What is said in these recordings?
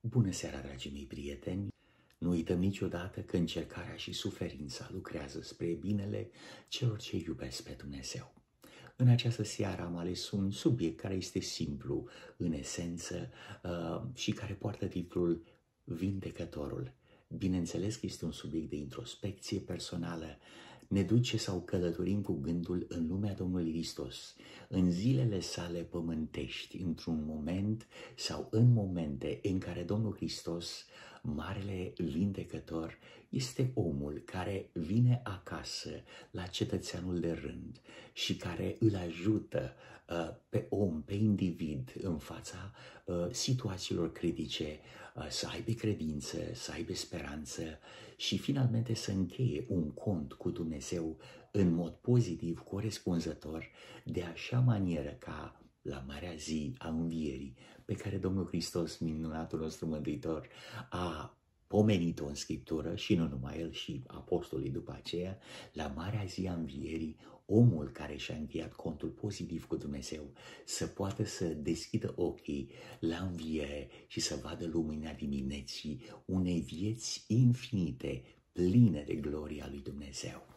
Bună seara, dragii mei prieteni! Nu uităm niciodată că încercarea și suferința lucrează spre binele celor ce iubesc pe Dumnezeu. În această seară am ales un subiect care este simplu, în esență, și care poartă titlul Vindecătorul. Bineînțeles că este un subiect de introspecție personală. Ne duce sau călătorim cu gândul în lumea Domnului Hristos, în zilele sale pământești, într-un moment sau în momente în care Domnul Hristos, Marele Vindecător, este omul care vine acasă la cetățeanul de rând și care îl ajută pe om, pe individ în fața situațiilor critice, să aibă credință, să aibă speranță și finalmente să încheie un cont cu Dumnezeu în mod pozitiv, corespunzător, de așa manieră ca la marea zi a învierii pe care Domnul Hristos, minunatul nostru Mântuitor, a pomenit-o în Scriptură și nu numai el, și apostolii după aceea, la marea zi a învierii, omul care și-a încheiat contul pozitiv cu Dumnezeu să poată să deschidă ochii la înviere și să vadă lumina dimineții unei vieți infinite, pline de gloria lui Dumnezeu.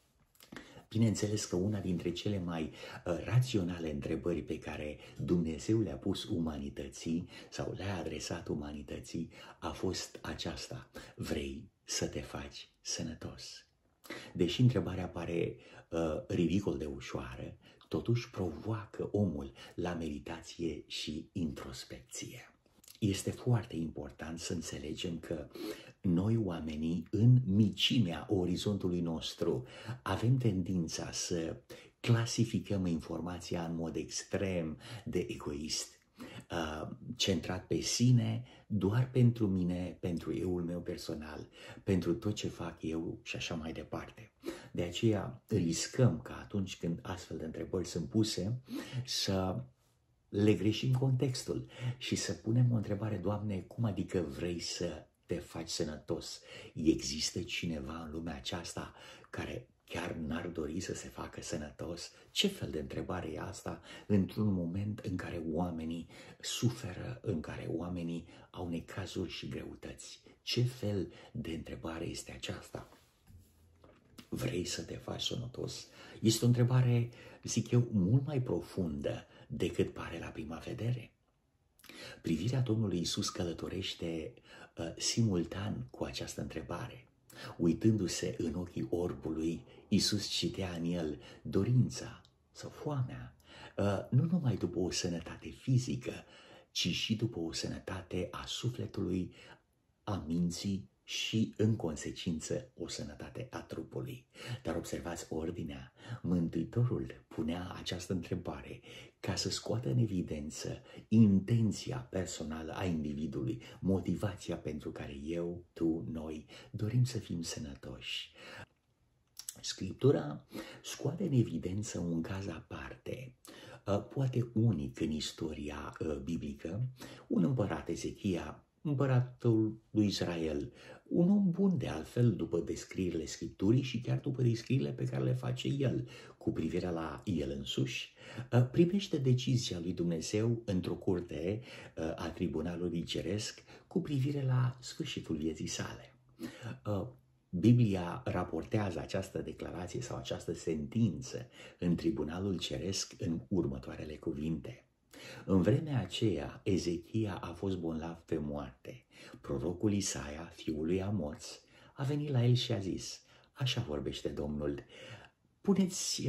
Bineînțeles că una dintre cele mai raționale întrebări pe care Dumnezeu le-a pus umanității sau le-a adresat umanității a fost aceasta: vrei să te faci sănătos? Deși întrebarea pare ridicol de ușoară, totuși provoacă omul la meditație și introspecție. Este foarte important să înțelegem că noi, oamenii, în micimea orizontului nostru, avem tendința să clasificăm informația în mod extrem de egoist, centrat pe sine, doar pentru mine, pentru eul meu personal, pentru tot ce fac eu și așa mai departe. De aceea riscăm că atunci când astfel de întrebări sunt puse să le greșim contextul și să punem o întrebare: Doamne, cum adică vrei să te faci sănătos? Există cineva în lumea aceasta care chiar n-ar dori să se facă sănătos? Ce fel de întrebare e asta într-un moment în care oamenii suferă, în care oamenii au necazuri și greutăți? Ce fel de întrebare este aceasta? Vrei să te faci sănătos? Este o întrebare, zic eu, mult mai profundă decât pare la prima vedere. Privirea Domnului Iisus călătorește simultan cu această întrebare. Uitându-se în ochii orbului, Iisus citea în el dorința sau foamea, nu numai după o sănătate fizică, ci și după o sănătate a sufletului, a minții și, în consecință, o sănătate a trupului. Dar observați ordinea. Mântuitorul punea această întrebare ca să scoată în evidență intenția personală a individului, motivația pentru care eu, tu, noi dorim să fim sănătoși. Scriptura scoate în evidență un caz aparte, poate unic în istoria biblică, un împărat, Ezechia, împăratul lui Israel, un om bun de altfel după descrierile Scripturii și chiar după descrierile pe care le face el cu privire la el însuși, primește decizia lui Dumnezeu într-o curte a tribunalului ceresc cu privire la sfârșitul vieții sale. Biblia raportează această declarație sau această sentință în tribunalul ceresc în următoarele cuvinte: în vremea aceea, Ezechia a fost bolnav pe moarte. Prorocul Isaia, fiul lui Amoț, a venit la el și a zis: așa vorbește Domnul, puneți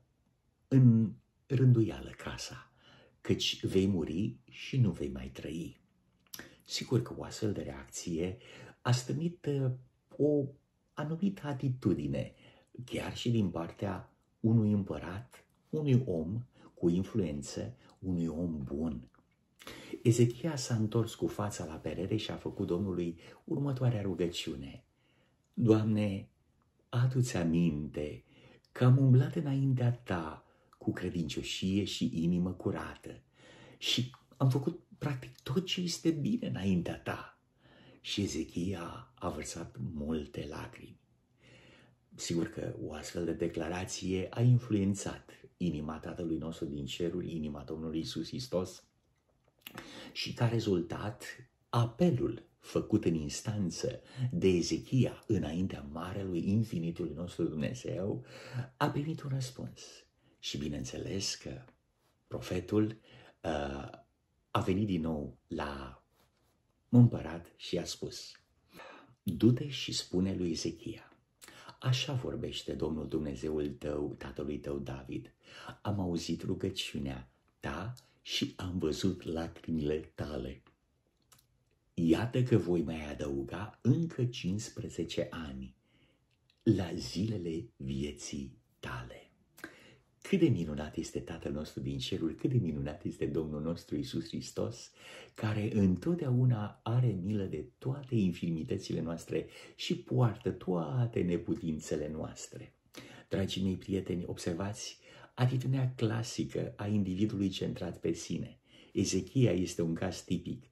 în rânduială casa, căci vei muri și nu vei mai trăi. Sigur că o astfel de reacție a stârnit o anumită atitudine, chiar și din partea unui împărat, unui om cu influență, unui om bun. Ezechia s-a întors cu fața la perete și a făcut Domnului următoarea rugăciune: Doamne, adu-ți aminte că am umblat înaintea Ta cu credincioșie și inimă curată și am făcut practic tot ce este bine înaintea Ta. Și Ezechia a vărsat multe lacrimi. Sigur că o astfel de declarație a influențat inima Tatălui nostru din ceruri, inima Domnului Iisus Hristos, și ca rezultat apelul făcut în instanță de Ezechia înaintea Marelui Infinitului nostru Dumnezeu a primit un răspuns. Și bineînțeles că profetul a venit din nou la împărat și a spus: du-te și spune lui Ezechia, așa vorbește Domnul Dumnezeul tău, tatălui tău David, am auzit rugăciunea ta și am văzut lacrimile tale. Iată că voi mai adăuga încă 15 ani la zilele vieții tale. Cât de minunat este Tatăl nostru din cerul, cât de minunat este Domnul nostru Iisus Hristos, care întotdeauna are milă de toate infirmitățile noastre și poartă toate neputințele noastre. Dragii mei prieteni, observați atitudinea clasică a individului centrat pe sine. Ezechia este un caz tipic.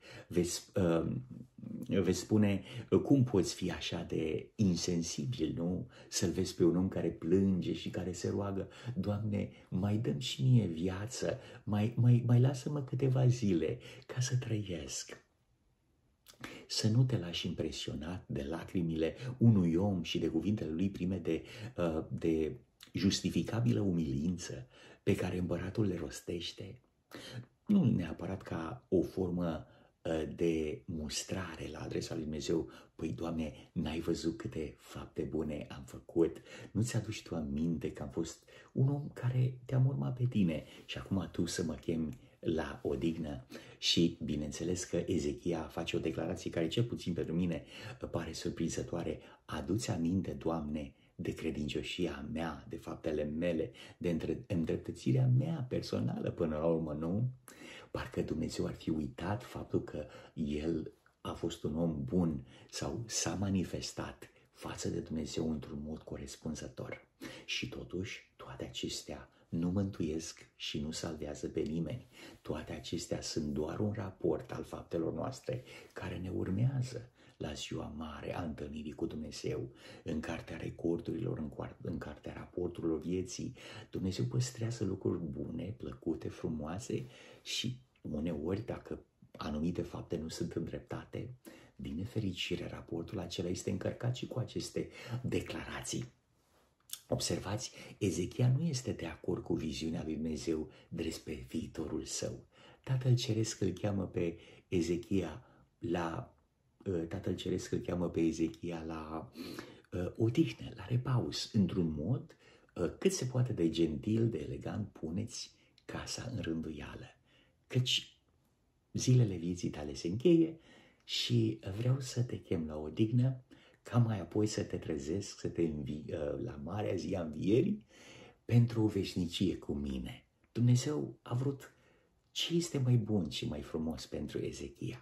Veți spune, cum poți fi așa de insensibil, nu? Să-l vezi pe un om care plânge și care se roagă: Doamne, mai dă-mi și mie viață, mai lasă-mă câteva zile ca să trăiesc. Să nu te lași impresionat de lacrimile unui om și de cuvintele lui prime de justificabilă umilință pe care împăratul le rostește. Nu neapărat ca o formă de mustrare la adresa lui Dumnezeu: păi, Doamne, n-ai văzut câte fapte bune am făcut? Nu ți-aduci tu aminte că am fost un om care te-am urmat pe tine și acum tu să mă chemi la odihnă? Și bineînțeles că Ezechia face o declarație care, cel puțin pentru mine, pare surprinzătoare: adu-ți aminte, Doamne, de credincioșia mea, de faptele mele, de îndreptățirea mea personală până la urmă, nu? Parcă Dumnezeu ar fi uitat faptul că el a fost un om bun sau s-a manifestat față de Dumnezeu într-un mod corespunzător. Și totuși, toate acestea nu mântuiesc și nu salvează pe nimeni. Toate acestea sunt doar un raport al faptelor noastre care ne urmează la ziua mare a întâlnirii cu Dumnezeu. În cartea recordurilor, în cartea raporturilor vieții, Dumnezeu păstrează lucruri bune, plăcute, frumoase și uneori, dacă anumite fapte nu sunt îndreptate, din nefericire, raportul acela este încărcat și cu aceste declarații. Observați, Ezechia nu este de acord cu viziunea lui Dumnezeu despre viitorul său. Tatăl Ceresc îl cheamă pe Ezechia la odihnă, la repaus, într-un mod cât se poate de gentil, de elegant: puneți casa în rânduială, căci zilele vieții tale se încheie și vreau să te chem la odihnă, ca mai apoi să te trezesc, să te la marea zi a învierii pentru o veșnicie cu mine. Dumnezeu a vrut ce este mai bun și mai frumos pentru Ezechia.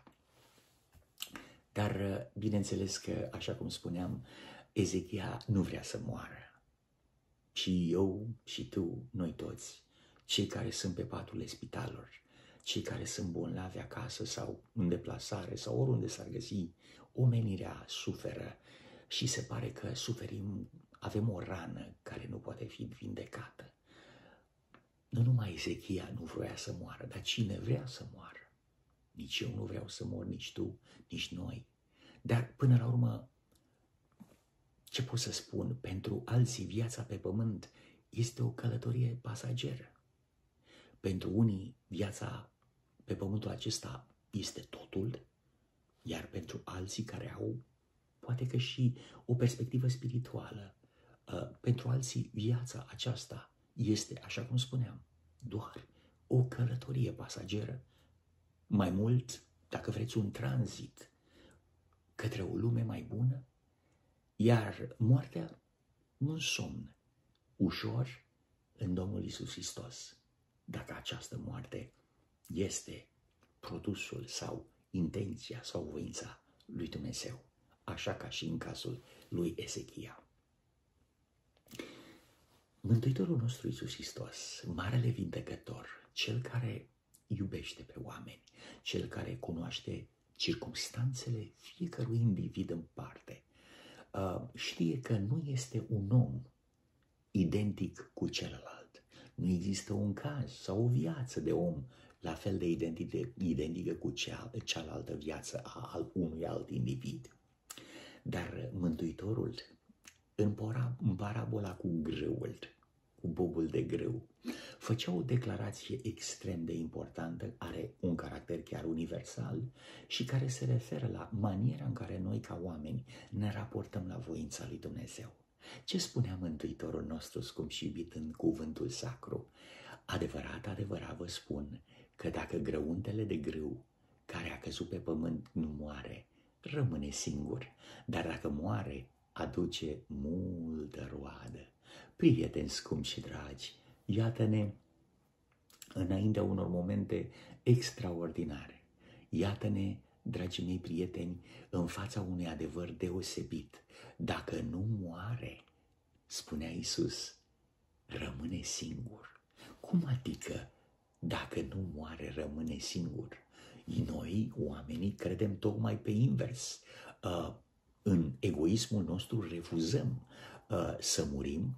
Dar bineînțeles că, așa cum spuneam, Ezechia nu vrea să moară. Și eu, și tu, noi toți, cei care sunt pe paturile spitalelor, cei care sunt bolnavi acasă sau în deplasare sau oriunde s-ar găsi, omenirea suferă și se pare că suferim, avem o rană care nu poate fi vindecată. Nu numai Ezechia nu vroia să moară, dar cine vrea să moară? Nici eu nu vreau să mor, nici tu, nici noi. Dar până la urmă, ce pot să spun? Pentru alții viața pe pământ este o călătorie pasageră. Pentru unii viața pe pământul acesta este totul, iar pentru alții care au poate că și o perspectivă spirituală, pentru alții viața aceasta este, așa cum spuneam, doar o călătorie pasageră, mai mult, dacă vreți, un tranzit către o lume mai bună, iar moartea un somn ușor în Domnul Iisus Hristos, dacă această moarte este produsul sau intenția sau voința lui Dumnezeu, așa ca și în cazul lui Ezechia. Mântuitorul nostru Iisus Hristos, Marele Vindecător, Cel care iubește pe oameni, Cel care cunoaște circumstanțele fiecărui individ în parte, știe că nu este un om identic cu celălalt. Nu există un caz sau o viață de om la fel de identică cu cealaltă viață a unui alt individ. Dar Mântuitorul, în parabola cu grâul, cu bobul de grâu, făcea o declarație extrem de importantă, are un caracter chiar universal și care se referă la maniera în care noi ca oameni ne raportăm la voința lui Dumnezeu. Ce spunea Mântuitorul nostru scump și iubit în cuvântul sacru? Adevărat, adevărat vă spun că dacă grăuntele de grâu care a căzut pe pământ nu moare, rămâne singur, dar dacă moare, aduce multă roadă. Prieteni scumpi și dragi, iată-ne înaintea unor momente extraordinare. Iată-ne, dragii mei prieteni, în fața unui adevăr deosebit. Dacă nu moare, spunea Iisus, rămâne singur. Cum adică dacă nu moare, rămâne singur? Noi, oamenii, credem tocmai pe invers. În egoismul nostru refuzăm să murim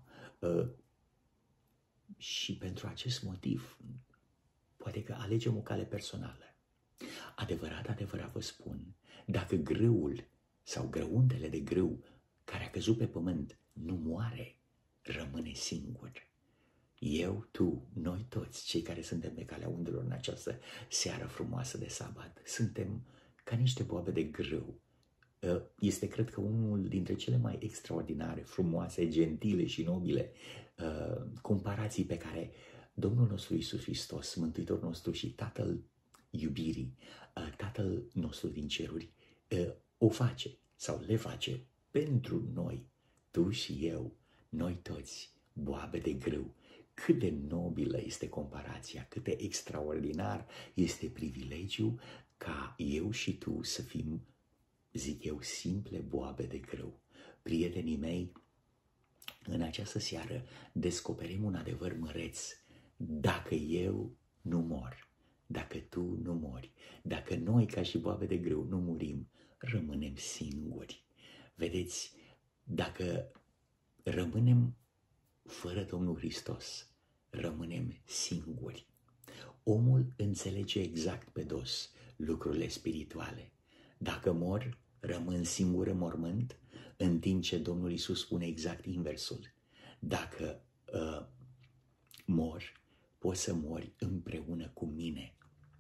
și pentru acest motiv poate că alegem o cale personală. Adevărat, adevărat vă spun, dacă grâul sau grăuntele de grâu care a căzut pe pământ nu moare, rămâne singur. Eu, tu, noi toți, cei care suntem pe calea undelor în această seară frumoasă de sabat, suntem ca niște boabe de grâu. Este, cred că, unul dintre cele mai extraordinare, frumoase, gentile și nobile comparații pe care Domnul nostru Iisus Hristos, Mântuitorul nostru și Tatăl iubirii, Tatăl nostru din ceruri, o face sau le face pentru noi, tu și eu, noi toți, boabe de grâu. Cât de nobilă este comparația, cât de extraordinar este privilegiu ca eu și tu să fim, zic eu, simple boabe de grâu. Prietenii mei, în această seară descoperim un adevăr măreț. Dacă eu nu mor, dacă tu nu mori, dacă noi ca și boabe de grâu nu murim, rămânem singuri. Vedeți, dacă rămânem fără Domnul Hristos, rămânem singuri. Omul înțelege exact pe dos lucrurile spirituale. Dacă mor, rămân singur în mormânt, în timp ce Domnul Iisus spune exact inversul. Dacă mor, poți să mori împreună cu mine.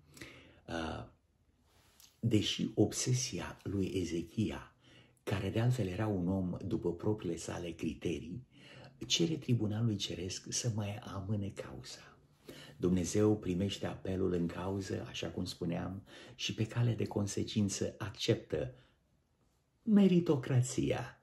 Deși obsesia lui Ezechia, care de altfel era un om după propriile sale criterii, cere tribunalului ceresc să mai amâne cauza. Dumnezeu primește apelul în cauză, așa cum spuneam, și pe cale de consecință acceptă meritocrația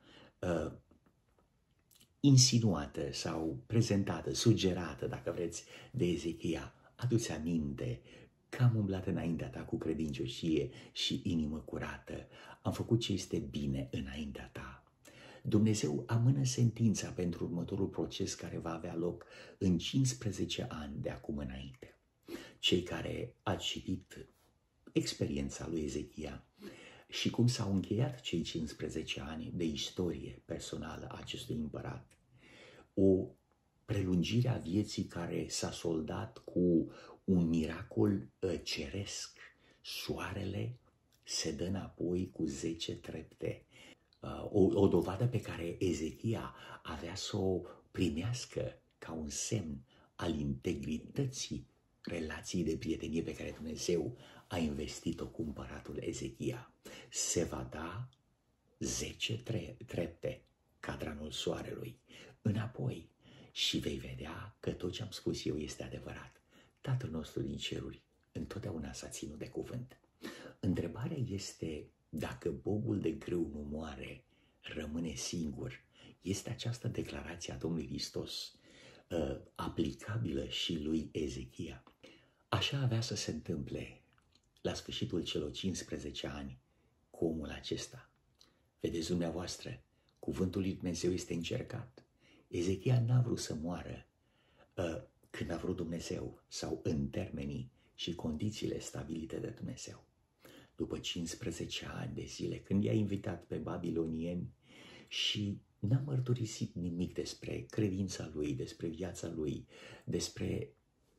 insinuată sau prezentată, sugerată, dacă vreți, de Ezechia. Adu-ți aminte că am umblat înaintea ta cu credincioșie și inimă curată. Am făcut ce este bine înaintea ta. Dumnezeu amână sentința pentru următorul proces care va avea loc în 15 ani de acum înainte. Cei care ați citit experiența lui Ezechia și cum s-au încheiat cei 15 ani de istorie personală a acestui împărat, o prelungire a vieții care s-a soldat cu un miracol ceresc. Soarele se dă înapoi cu 10 trepte. O dovadă pe care Ezechia avea să o primească ca un semn al integrității relației de prietenie pe care Dumnezeu a investit-o cu împăratul Ezechia. Se va da 10 trepte cadranul soarelui înapoi și vei vedea că tot ce am spus eu este adevărat. Tatăl nostru din ceruri întotdeauna s-a ținut de cuvânt. Întrebarea este, dacă bobul de grâu nu moare, rămâne singur. Este această declarație a Domnului Hristos aplicabilă și lui Ezechia. Așa avea să se întâmple la sfârșitul celor 15 ani cu omul acesta. Vedeți dumneavoastră, cuvântul lui Dumnezeu este încercat. Ezechia n-a vrut să moară când a vrut Dumnezeu sau în termenii și condițiile stabilite de Dumnezeu. După 15 ani de zile, când i-a invitat pe babilonieni și n-a mărturisit nimic despre credința lui, despre viața lui, despre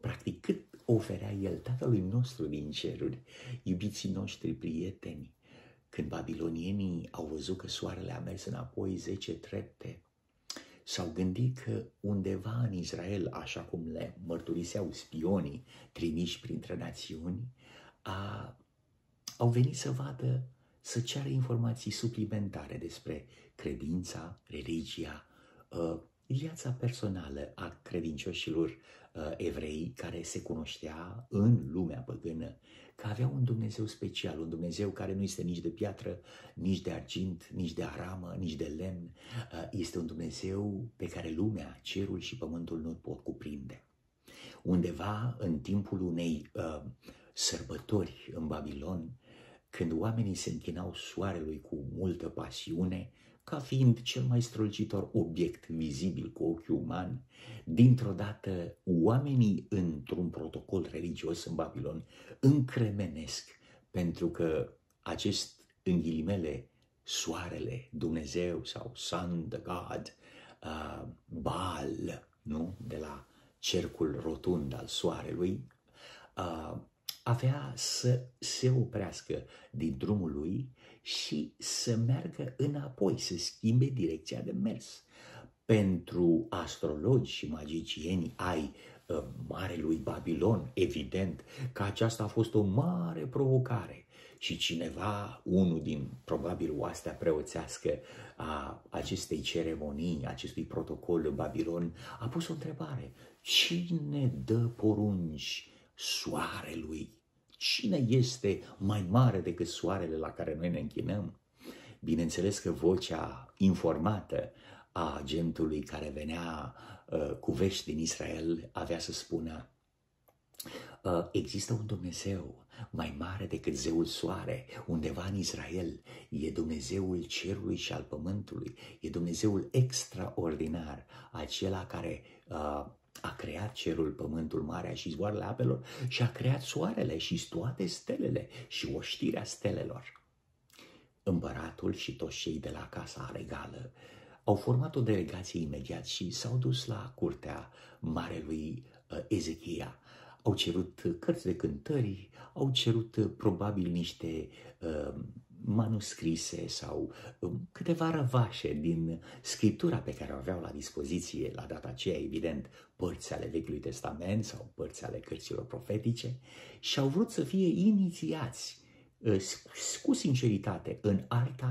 practic cât oferea El Tatălui nostru din ceruri, iubiții noștri prieteni. Când babilonienii au văzut că soarele a mers înapoi 10 trepte, s-au gândit că undeva în Israel, așa cum le mărturiseau spionii trimiși printre națiuni, au venit să vadă, să ceară informații suplimentare despre credința, religia, viața personală a credincioșilor evrei, care se cunoștea în lumea păgână că avea un Dumnezeu special, un Dumnezeu care nu este nici de piatră, nici de argint, nici de aramă, nici de lemn. Este un Dumnezeu pe care lumea, cerul și pământul nu pot cuprinde. Undeva în timpul unei sărbători în Babilon, când oamenii se închinau soarelui cu multă pasiune, ca fiind cel mai strălucitor obiect vizibil cu ochiul uman, dintr-o dată oamenii într-un protocol religios în Babilon încremenesc, pentru că acest, în ghilimele, soarele, Dumnezeu sau Sun, the God, Baal, nu? De la cercul rotund al soarelui, avea să se oprească din drumul lui și să meargă înapoi, să schimbe direcția de mers. Pentru astrologi și magicieni ai marelui Babilon, evident că aceasta a fost o mare provocare. Și cineva, unul din probabil oastea preoțească a acestei ceremonii, acestui protocol în Babilon, a pus o întrebare: cine dă porunci soarelui? Cine este mai mare decât soarele la care noi ne închinăm? Bineînțeles că vocea informată a agentului care venea cu vești din Israel avea să spună: există un Dumnezeu mai mare decât zeul soare undeva în Israel. E Dumnezeul cerului și al pământului. E Dumnezeul extraordinar, acela care a creat cerul, pământul, marea și izvoarele apelor și a creat soarele și toate stelele și oștirea stelelor. Împăratul și toți cei de la casa regală au format o delegație imediat și s-au dus la curtea marelui Ezechia. Au cerut cărți de cântări, au cerut probabil niște manuscrise sau câteva răvașe din scriptura pe care o aveau la dispoziție la data aceea, evident, părți ale Vechiului Testament sau părți ale cărților profetice, și au vrut să fie inițiați cu sinceritate în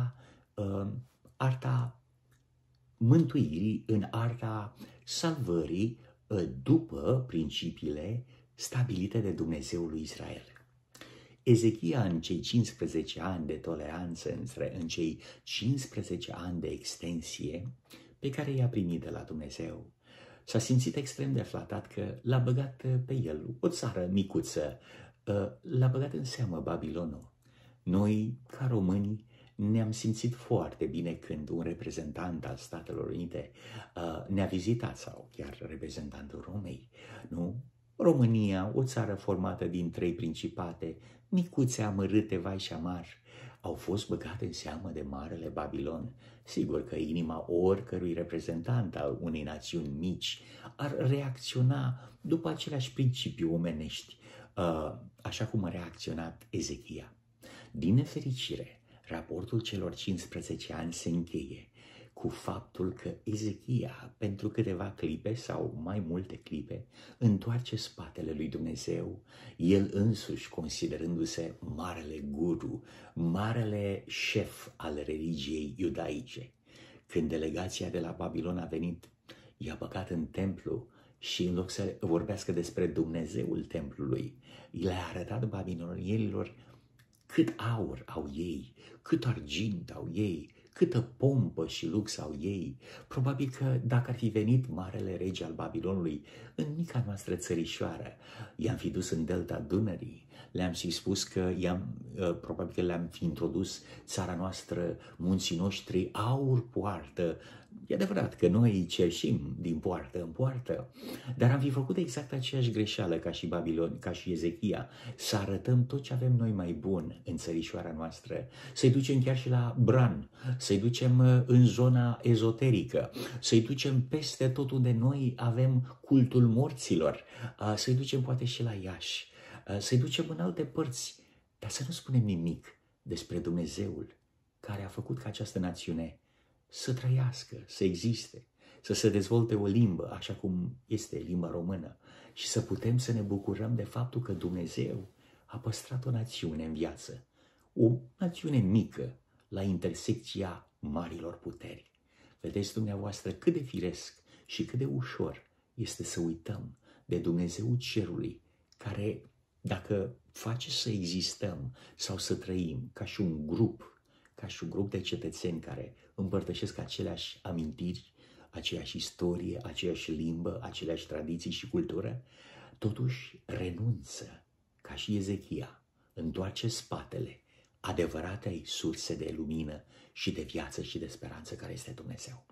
arta mântuirii, în arta salvării după principiile stabilite de Dumnezeul lui Israel. Ezechia, în cei 15 ani de toleranță, în cei 15 ani de extensie pe care i-a primit de la Dumnezeu, s-a simțit extrem de flatat că l-a băgat pe el, o țară micuță, l-a băgat în seamă Babilonul. Noi, ca români, ne-am simțit foarte bine când un reprezentant al Statelor Unite ne-a vizitat, sau chiar reprezentantul Romei, nu? România, o țară formată din 3 principate, micuțe, amărâte, vai și amar, au fost băgate în seamă de marele Babilon. Sigur că inima oricărui reprezentant al unei națiuni mici ar reacționa după aceleași principii omenești, așa cum a reacționat Ezechia. Din nefericire, raportul celor 15 ani se încheie cu faptul că Ezechia, pentru câteva clipe sau mai multe clipe, întoarce spatele lui Dumnezeu, el însuși considerându-se marele guru, marele șef al religiei iudaice. Când delegația de la Babilon a venit, i-a băgat în templu și în loc să vorbească despre Dumnezeul templului, le-a arătat babilonienilor cât aur au ei, cât argint au ei, câtă pompă și lux au ei. Probabil că dacă ar fi venit marele rege al Babilonului în mica noastră țărișoară, i-am fi dus în delta Dunării, le-am fi spus că probabil că le-am fi introdus țara noastră, munții noștri, aur poartă, E adevărat că noi cerșim din poartă în poartă, dar am fi făcut exact aceeași greșeală ca și Babilon, ca și Ezechia, să arătăm tot ce avem noi mai bun în țărișoara noastră, să-i ducem chiar și la Bran, să-i ducem în zona ezoterică, să-i ducem peste tot unde noi avem cultul morților, să-i ducem poate și la Iași, să-i ducem în alte părți, dar să nu spunem nimic despre Dumnezeul care a făcut ca această națiune să trăiască, să existe, să se dezvolte o limbă, așa cum este limba română, și să putem să ne bucurăm de faptul că Dumnezeu a păstrat o națiune în viață, o națiune mică la intersecția marilor puteri. Vedeți dumneavoastră cât de firesc și cât de ușor este să uităm de Dumnezeul cerului, care, dacă face să existăm sau să trăim ca și un grup de cetățeni care împărtășesc aceleași amintiri, aceeași istorie, aceeași limbă, aceleași tradiții și cultură, totuși renunță, ca și Ezechia, întoarce spatele adevăratei surse de lumină și de viață și de speranță care este Dumnezeu.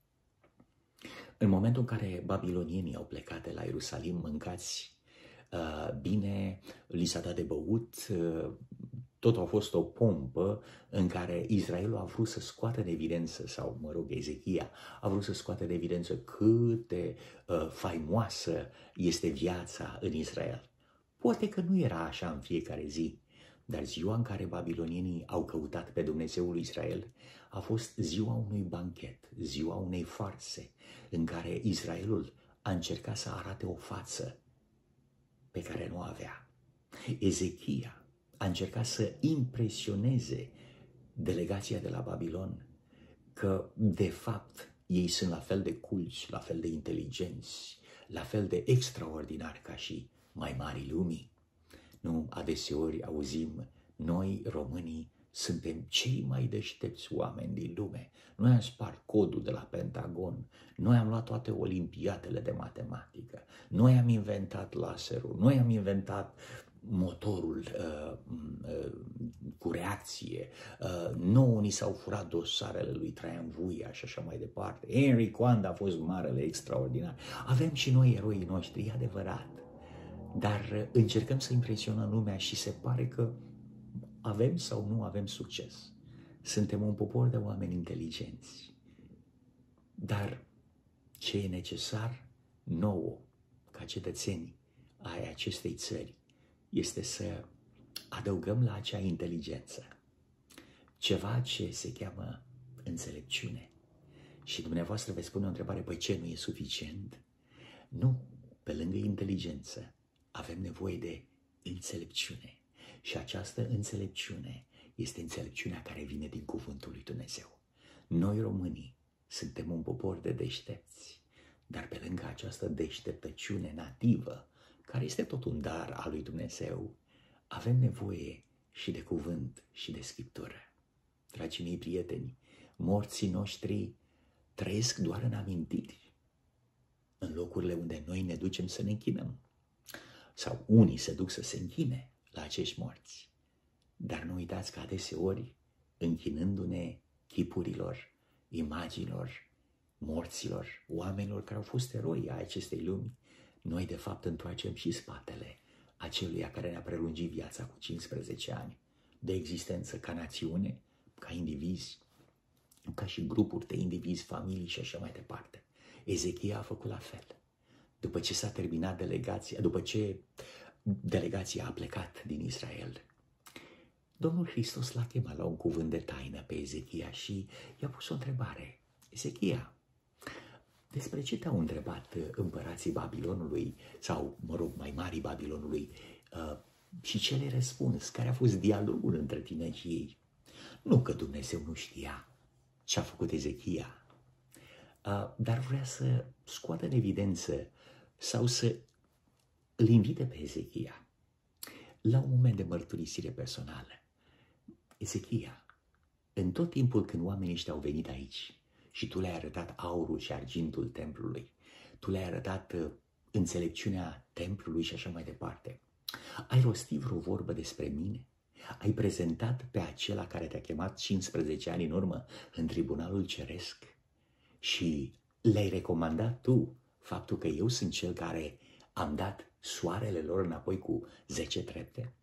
În momentul în care babilonienii au plecat de la Ierusalim mâncați bine, li s-a dat de băut, totul a fost o pompă în care Israelul a vrut să scoată în evidență, sau mă rog, Ezechia a vrut să scoată în evidență cât de faimoasă este viața în Israel. Poate că nu era așa în fiecare zi, dar ziua în care babilonienii au căutat pe Dumnezeul Israel a fost ziua unui banchet, ziua unei farse, în care Israelul a încercat să arate o față pe care nu avea. Ezechia a încercat să impresioneze delegația de la Babilon că, de fapt, ei sunt la fel de culți, la fel de inteligenți, la fel de extraordinari ca și mai mari lumii. Nu, adeseori auzim, noi românii suntem cei mai deștepți oameni din lume. Noi am spart codul de la Pentagon, noi am luat toate olimpiadele de matematică, noi am inventat laserul, noi am inventat motorul cu reacție, nouă ni s-au furat dosarele lui Traian Vuia și așa mai departe. Henry Coanda a fost marele extraordinar. Avem și noi eroii noștri, e adevărat, dar încercăm să impresionăm lumea și se pare că avem sau nu avem succes. Suntem un popor de oameni inteligenți. Dar ce e necesar nouă, ca cetățeni ai acestei țări, este să adăugăm la acea inteligență ceva ce se cheamă înțelepciune. Și dumneavoastră veți pune o întrebare, păi ce, nu e suficient? Nu, pe lângă inteligență avem nevoie de înțelepciune. Și această înțelepciune este înțelepciunea care vine din cuvântul lui Dumnezeu. Noi românii suntem un popor de deștepți, dar pe lângă această deșteptăciune nativă, care este tot un dar al lui Dumnezeu, avem nevoie și de cuvânt și de scriptură. Dragii mei prieteni, morții noștri trăiesc doar în amintiri, în locurile unde noi ne ducem să ne închinăm. Sau unii se duc să se închine la acești morți. Dar nu uitați că adeseori, închinându-ne chipurilor, imaginilor, morților, oamenilor care au fost eroi ai acestei lumi, noi de fapt întoarcem și spatele aceluia care ne-a prelungit viața cu 15 ani de existență ca națiune, ca indivizi, ca și grupuri de indivizi, familii și așa mai departe. Ezechia a făcut la fel. După ce s-a terminat după ce delegația a plecat din Israel, Domnul Hristos l-a chemat la un cuvânt de taină pe Ezechia și i-a pus o întrebare. Ezechia, despre ce te-au întrebat împărații Babilonului, sau, mă rog, mai marii Babilonului, și ce le răspuns? Care a fost dialogul între tine și ei? Nu că Dumnezeu nu știa ce a făcut Ezechia, dar vrea să scoată în evidență sau să îl invite pe Ezechia la un moment de mărturisire personală. Ezechia, în tot timpul când oamenii ăștia au venit aici și tu le-ai arătat aurul și argintul templului, tu le-ai arătat înțelepciunea templului și așa mai departe, ai rostit vreo vorbă despre mine? Ai prezentat pe acela care te-a chemat 15 ani în urmă în tribunalul ceresc? și le-ai recomandat tu faptul că eu sunt cel care am dat soarele lor înapoi cu 10 trepte?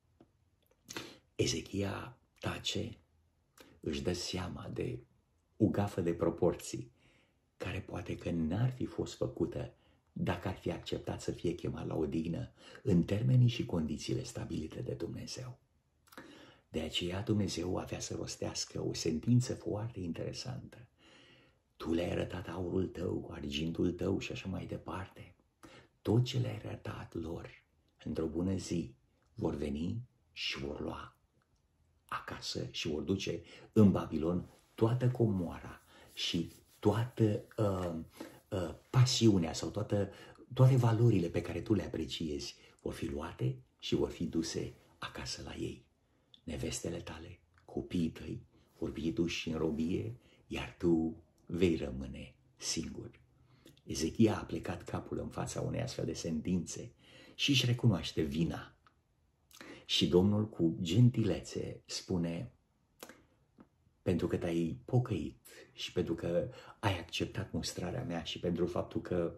Ezechia tace, își dă seama de o gafă de proporții care poate că n-ar fi fost făcută dacă ar fi acceptat să fie chemat la odihnă în termenii și condițiile stabilite de Dumnezeu. De aceea Dumnezeu avea să rostească o sentință foarte interesantă. Tu le-ai arătat aurul tău, argintul tău și așa mai departe. Tot ce le-ai arătat lor, într-o bună zi, vor veni și vor lua acasă și vor duce în Babilon toată comoara și toată pasiunea sau toate valorile pe care tu le apreciezi vor fi luate și vor fi duse acasă la ei. Nevestele tale, copiii tăi vor fi duși în robie, iar tu vei rămâne singur. Ezechia a plecat capul în fața unei astfel de sentințe și își recunoaște vina. Și Domnul cu gentilețe spune: pentru că te-ai pocăit și pentru că ai acceptat mustrarea mea și pentru faptul că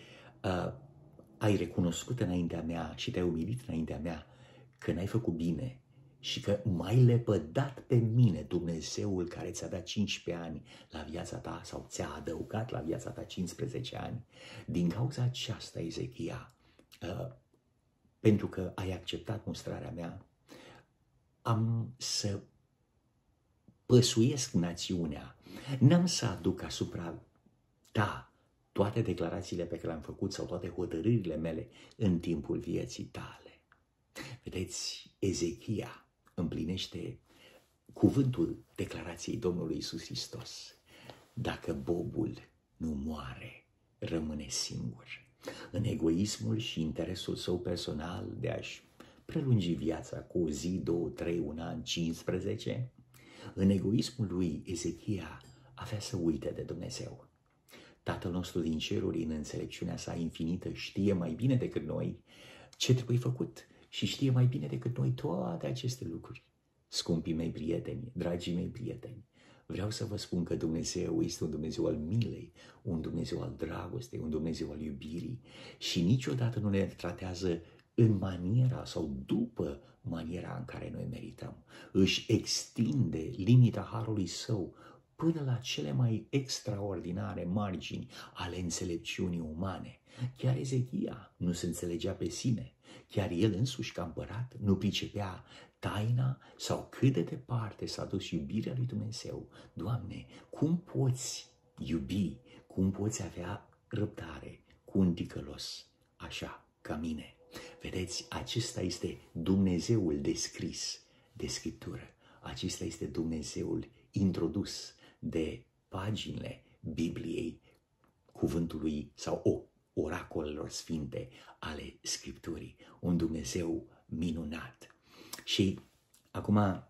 ai recunoscut înaintea mea și te-ai umilit înaintea mea că n-ai făcut bine și că m-ai lepădat pe mine, Dumnezeul care ți-a dat 15 ani la viața ta sau ți-a adăugat la viața ta 15 ani, din cauza aceasta, Ezechia, pentru că ai acceptat mustrarea mea, am să păsuiesc națiunea, n-am să aduc asupra ta toate declarațiile pe care le-am făcut sau toate hotărârile mele în timpul vieții tale. Vedeți, Ezechia împlinește cuvântul declarației Domnului Iisus Hristos. Dacă bobul nu moare, rămâne singur. În egoismul și interesul său personal de a-și prelungi viața cu o zi, 2, 3, un an, 15, în egoismul lui Ezechia avea să uite de Dumnezeu. Tatăl nostru din ceruri, în înțelepciunea sa infinită, știe mai bine decât noi ce trebuie făcut și știe mai bine decât noi toate aceste lucruri. Scumpii mei prieteni, dragii mei prieteni, vreau să vă spun că Dumnezeu este un Dumnezeu al milei, un Dumnezeu al dragostei, un Dumnezeu al iubirii și niciodată nu ne tratează în maniera sau după maniera în care noi merităm. Își extinde limita harului său până la cele mai extraordinare margini ale înțelepciunii umane. Chiar Ezechia nu se înțelegea pe sine, chiar el însuși ca împărat nu pricepea taina sau cât de departe s-a dus iubirea lui Dumnezeu. Doamne, cum poți iubi, cum poți avea răbdare cu un ticălos așa ca mine? Vedeți, acesta este Dumnezeul descris de Scriptură. Acesta este Dumnezeul introdus de paginile Bibliei, cuvântului sau oracolelor sfinte ale Scripturii. Un Dumnezeu minunat. Și acum,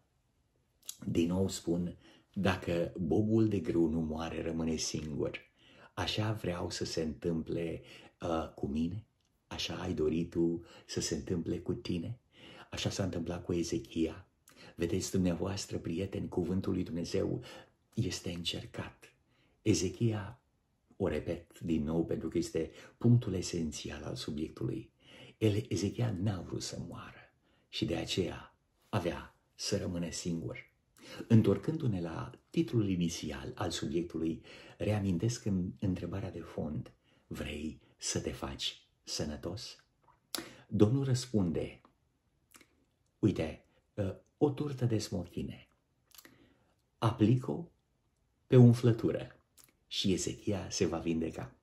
din nou spun, dacă bobul de grâu nu moare, rămâne singur. Așa vreau să se întâmple cu mine? Așa ai dorit tu să se întâmple cu tine? Așa s-a întâmplat cu Ezechia. Vedeți, dumneavoastră, prieteni, cuvântul lui Dumnezeu este încercat. Ezechia, o repet din nou pentru că este punctul esențial al subiectului, Ezechia n-a vrut să moară și de aceea avea să rămână singur. Întorcându-ne la titlul inițial al subiectului, reamintesc întrebarea de fond: vrei să te faci sănătos? Domnul răspunde: uite, o turtă de smochine, aplic-o pe umflătură și Ezechia se va vindeca.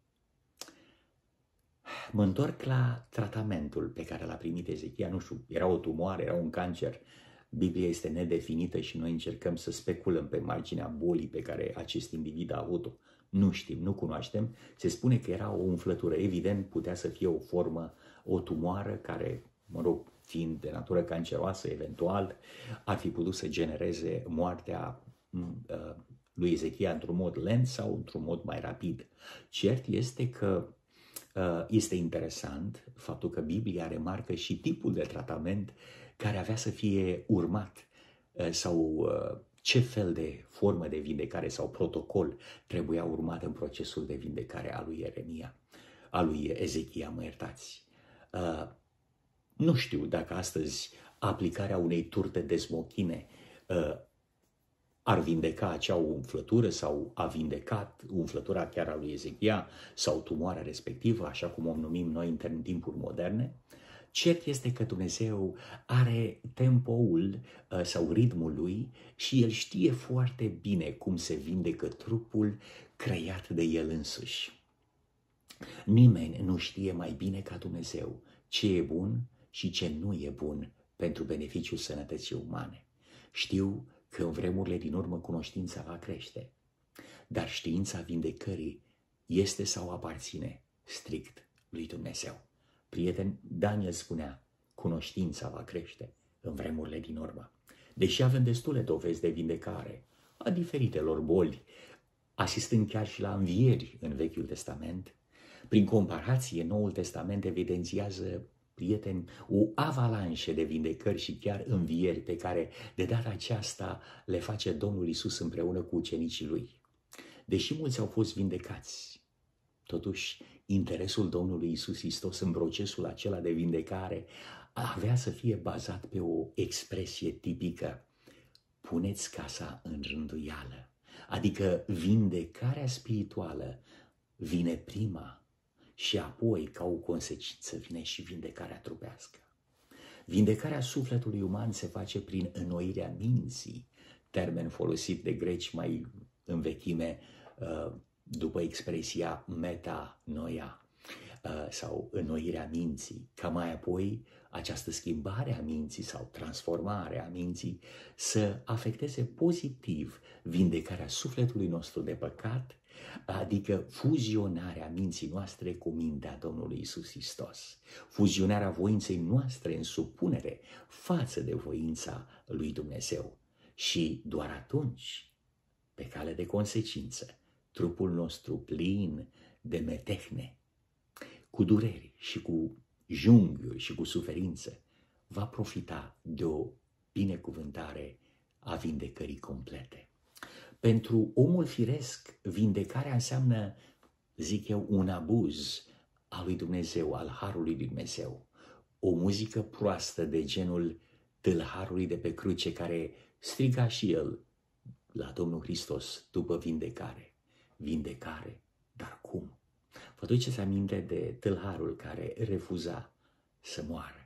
Mă întorc la tratamentul pe care l-a primit Ezechia. Nu știu, era o tumoare, era un cancer. Biblia este nedefinită și noi încercăm să speculăm pe marginea bolii pe care acest individ a avut-o. Nu știm, nu cunoaștem. Se spune că era o umflătură. Evident, putea să fie o formă, o tumoară care, mă rog, fiind de natură canceroasă, eventual, ar fi putut să genereze moartea lui Ezechia într-un mod lent sau într-un mod mai rapid. Cert este că este interesant faptul că Biblia remarcă și tipul de tratament care avea să fie urmat sau ce fel de formă de vindecare sau protocol trebuia urmat în procesul de vindecare a lui Ieremia, a lui Ezechia, mă iertați. Nu știu dacă astăzi aplicarea unei turte de smochine ar vindeca acea umflătură sau a vindecat umflătura chiar a lui Ezechia sau tumoarea respectivă, așa cum o numim noi în timpuri moderne. Cert este că Dumnezeu are tempoul sau ritmul lui și El știe foarte bine cum se vindecă trupul creat de El însuși. Nimeni nu știe mai bine ca Dumnezeu ce e bun și ce nu e bun pentru beneficiul sănătății umane. Știu că în vremurile din urmă cunoștința va crește, dar știința vindecării este sau aparține strict lui Dumnezeu. Prieten, Daniel spunea, cunoștința va crește în vremurile din urmă. Deși avem destule dovezi de vindecare a diferitelor boli, asistând chiar și la învieri în Vechiul Testament, prin comparație, Noul Testament evidențiază, prieteni, o avalanșă de vindecări și chiar învieri pe care de data aceasta le face Domnul Iisus împreună cu ucenicii Lui. Deși mulți au fost vindecați, totuși interesul Domnului Iisus Hristos în procesul acela de vindecare avea să fie bazat pe o expresie tipică: puneți casa în rânduială, adică vindecarea spirituală vine prima și apoi, ca o consecință, vine și vindecarea trupească. Vindecarea sufletului uman se face prin înnoirea minții, termen folosit de greci mai în vechime după expresia metanoia sau înnoirea minții, ca mai apoi această schimbare a minții sau transformare a minții să afecteze pozitiv vindecarea sufletului nostru de păcat, adică fuzionarea minții noastre cu mintea Domnului Iisus Hristos, fuzionarea voinței noastre în supunere față de voința lui Dumnezeu. Și doar atunci, pe cale de consecință, trupul nostru plin de metehne, cu dureri și cu junghiuri și cu suferință, va profita de o binecuvântare a vindecării complete. Pentru omul firesc, vindecarea înseamnă, zic eu, un abuz al lui Dumnezeu, al harului lui Dumnezeu. O muzică proastă de genul tâlharului de pe cruce care striga și el la Domnul Hristos după vindecare. Vindecare, dar cum? Vă duceți aminte de tâlharul care refuza să moară.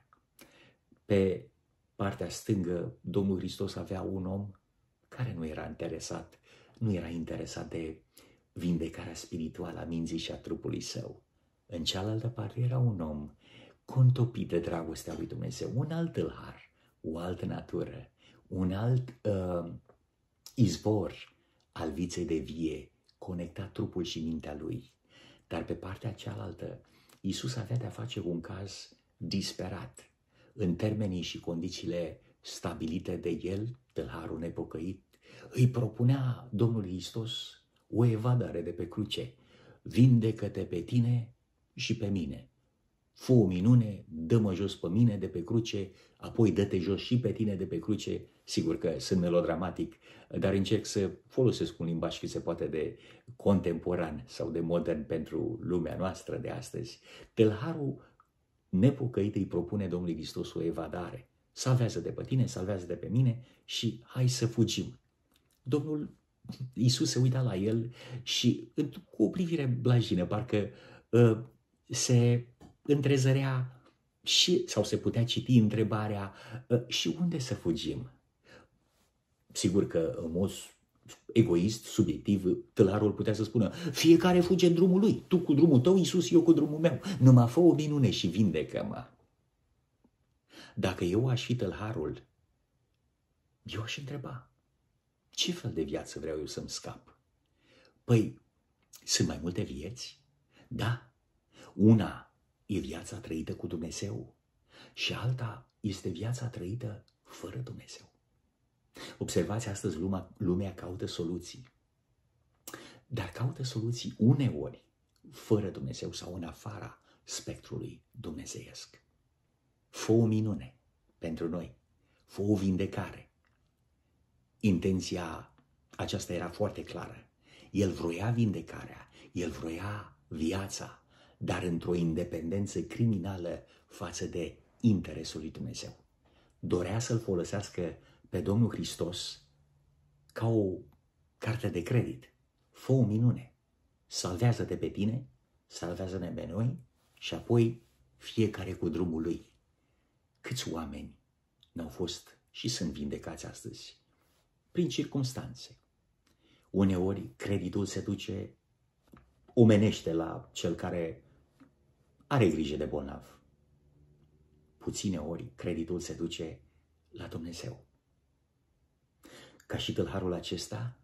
Pe partea stângă, Domnul Hristos avea un om care nu era interesat de vindecarea spirituală a minții și a trupului său. În cealaltă parte era un om contopit de dragostea lui Dumnezeu, un alt tâlhar, o altă natură, un alt izvor al viței de vie, conectat trupul și mintea lui. Dar pe partea cealaltă, Iisus avea de-a face cu un caz disperat, în termenii și condițiile stabilite de el, tâlharul nepocăit, îi propunea Domnului Hristos o evadare de pe cruce: vindecă-te pe tine și pe mine. Fă o minune, dă-mă jos pe mine de pe cruce, apoi dă-te jos și pe tine de pe cruce. Sigur că sunt melodramatic, dar încerc să folosesc un limbaj cât se poate de contemporan sau de modern pentru lumea noastră de astăzi. Tâlharul nepocăit îi propune Domnului Hristos o evadare: salvează de pe tine, salvează de pe mine și hai să fugim. Domnul Iisus se uita la el și cu o privire blajină, parcă se întrezărea sau se putea citi întrebarea: și unde să fugim? Sigur că în mod egoist, subiectiv, tâlharul putea să spună: fiecare fuge în drumul lui, tu cu drumul tău, Iisus, eu cu drumul meu, numai fă o minune și vindecă-mă. Dacă eu aș fi tâlharul, eu aș întreba: ce fel de viață vreau eu să-mi scap? Păi, sunt mai multe vieți? Da. Una e viața trăită cu Dumnezeu și alta este viața trăită fără Dumnezeu. Observați, astăzi lumea caută soluții, dar caută soluții uneori fără Dumnezeu sau în afara spectrului dumnezeiesc. Fă o minune pentru noi, fă o vindecare. intenția aceasta era foarte clară. El vroia vindecarea, el vroia viața, dar într-o independență criminală față de interesul lui Dumnezeu. Dorea să-L folosească pe Domnul Hristos ca o carte de credit. Fă o minune. Salvează-te pe tine, salvează-ne pe noi și apoi fiecare cu drumul lui. Câți oameni n-au fost și sunt vindecați astăzi? Prin circumstanțe. Uneori creditul se duce omenește la cel care are grijă de bolnav. Puține ori creditul se duce la Dumnezeu. Ca și tâlharul acesta,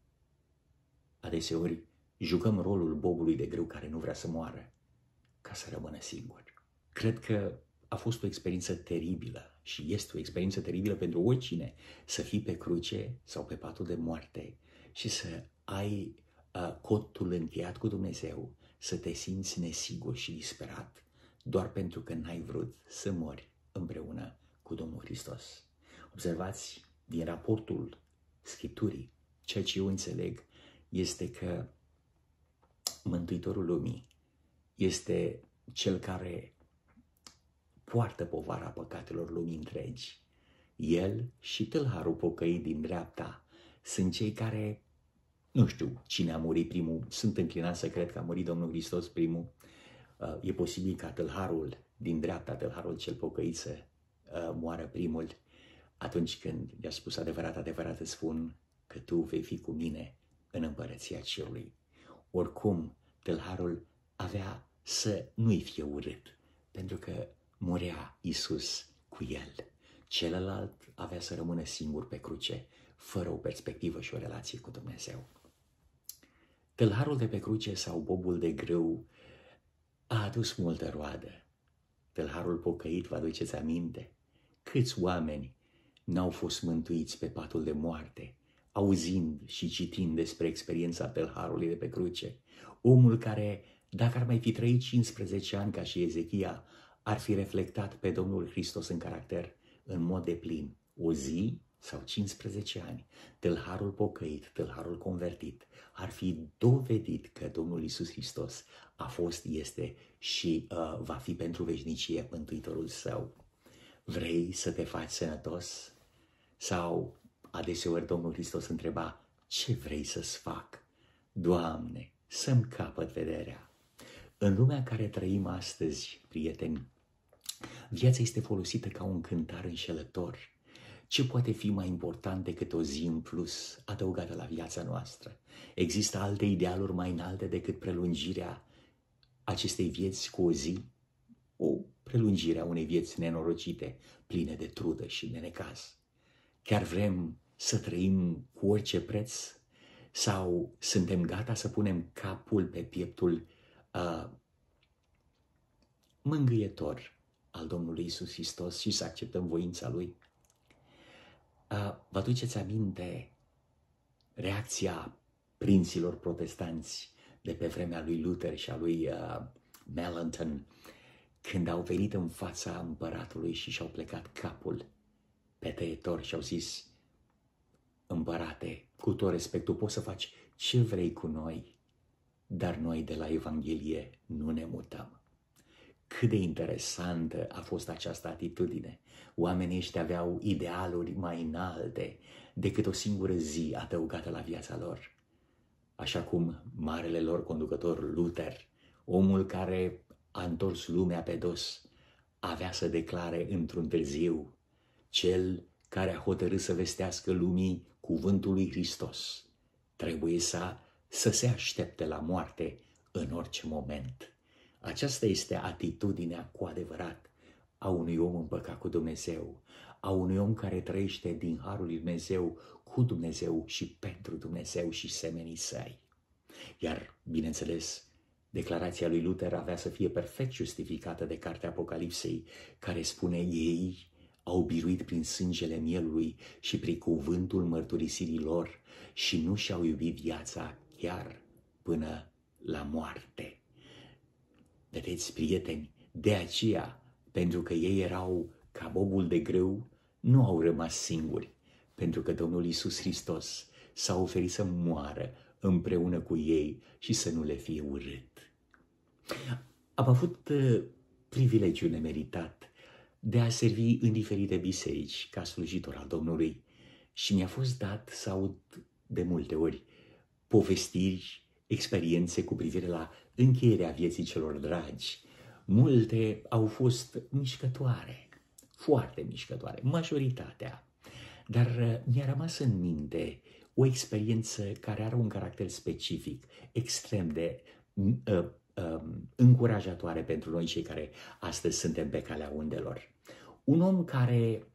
adeseori jucăm rolul bobului de grâu care nu vrea să moară ca să rămână singur. Cred că a fost o experiență teribilă și este o experiență teribilă pentru oricine să fii pe cruce sau pe patul de moarte și să ai cotul încheiat cu Dumnezeu, să te simți nesigur și disperat doar pentru că n-ai vrut să mori împreună cu Domnul Hristos. Observați din raportul Scripturii, ceea ce eu înțeleg este că Mântuitorul lumii este cel care poartă povara păcatelor lumii întregi. El și tâlharul pocăit din dreapta sunt cei care, nu știu cine a murit primul, sunt înclinat să cred că a murit Domnul Hristos primul. E posibil ca tâlharul din dreapta, tâlharul cel pocăit să moară primul, atunci când i-a spus adevărat, adevărat îți spun că tu vei fi cu mine în împărăția cerului. Oricum, tâlharul avea să nu-i fie urât, pentru că murea Iisus cu el. Celălalt avea să rămână singur pe cruce, fără o perspectivă și o relație cu Dumnezeu. Tâlharul de pe cruce sau bobul de grâu a adus multă roadă. Tâlharul pocăit, vă aduceți aminte? Câți oameni n-au fost mântuiți pe patul de moarte, auzind și citind despre experiența tâlharului de pe cruce? Omul care, dacă ar mai fi trăit 15 ani ca și Ezechia, ar fi reflectat pe Domnul Hristos în caracter în mod deplin. O zi sau 15 ani, tâlharul pocăit, tâlharul convertit, ar fi dovedit că Domnul Iisus Hristos a fost, este și va fi pentru veșnicie Mântuitorul său. Vrei să te faci sănătos? Sau adeseori Domnul Hristos întreba, ce vrei să-ți fac? Doamne, să-mi capăt vederea. În lumea în care trăim astăzi, prieteni, viața este folosită ca un cântar înșelător. Ce poate fi mai important decât o zi în plus adăugată la viața noastră? Există alte idealuri mai înalte decât prelungirea acestei vieți cu o zi? O prelungire a unei vieți nenorocite, pline de trudă și de necaz. Chiar vrem să trăim cu orice preț? Sau suntem gata să punem capul pe pieptul mângâietor al Domnului Iisus Hristos și să acceptăm voința Lui? Vă aduceți aminte reacția prinților protestanți de pe vremea lui Luther și a lui Melanchthon, când au venit în fața împăratului și și-au plecat capul pe tăietor și au zis, împărate, cu tot respectul, poți să faci ce vrei cu noi, dar noi de la Evanghelie nu ne mutăm. Cât de interesantă a fost această atitudine. Oamenii ăștia aveau idealuri mai înalte decât o singură zi adăugată la viața lor. Așa cum marele lor conducător Luther, omul care a întors lumea pe dos, avea să declare într-un târziu, cel care a hotărât să vestească lumii cuvântul lui Hristos trebuie să se aștepte la moarte în orice moment. Aceasta este atitudinea cu adevărat a unui om împăcat cu Dumnezeu, a unui om care trăiește din harul lui Dumnezeu, cu Dumnezeu și pentru Dumnezeu și semenii săi. Iar, bineînțeles, declarația lui Luther avea să fie perfect justificată de cartea Apocalipsei, care spune, ei au biruit prin sângele mielului și prin cuvântul mărturisirii lor și nu și-au iubit viața chiar până la moarte. Vedeți, prieteni, de aceea, pentru că ei erau ca bobul de grâu, nu au rămas singuri. pentru că Domnul Iisus Hristos s-a oferit să moară împreună cu ei și să nu le fie urât. Am avut privilegiul nemeritat de a servi în diferite biserici ca slujitor al Domnului și mi-a fost dat să aud de multe ori povestiri, experiențe cu privire la încheierea vieții celor dragi. Multe au fost mișcătoare, foarte mișcătoare, majoritatea. Dar mi-a rămas în minte o experiență care are un caracter specific, extrem de încurajatoare pentru noi cei care astăzi suntem pe calea undelor. Un om care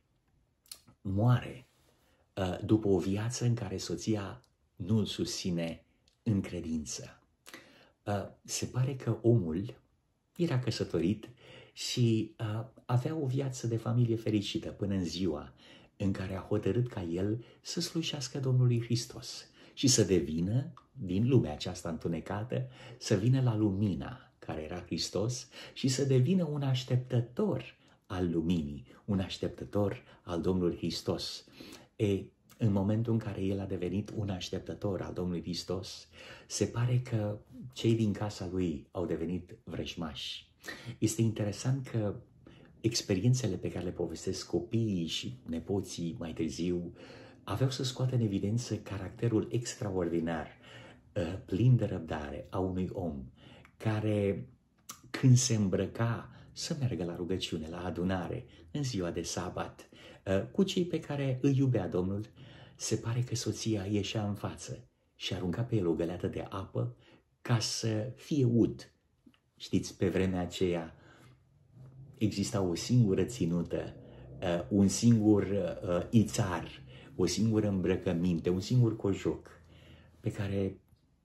moare după o viață în care soția nu îl susține în credință. Se pare că omul era căsătorit și avea o viață de familie fericită până în ziua în care a hotărât ca el să slujească Domnului Hristos și să devină, din lumea aceasta întunecată, să vină la lumina care era Hristos și să devină un așteptător al luminii, un așteptător al Domnului Hristos. În momentul în care el a devenit un așteptător al Domnului Hristos, se pare că cei din casa lui au devenit vrăjmași. Este interesant că experiențele pe care le povestesc copiii și nepoții mai târziu aveau să scoată în evidență caracterul extraordinar, plin de răbdare a unui om care, când se îmbrăca să meargă la rugăciune, la adunare, în ziua de sabat, cu cei pe care îi iubea Domnul, se pare că soția ieșea în față și arunca pe el o găleată de apă ca să fie ud. Știți, pe vremea aceea exista o singură ținută, un singur ițar, o singură îmbrăcăminte, un singur cojoc pe care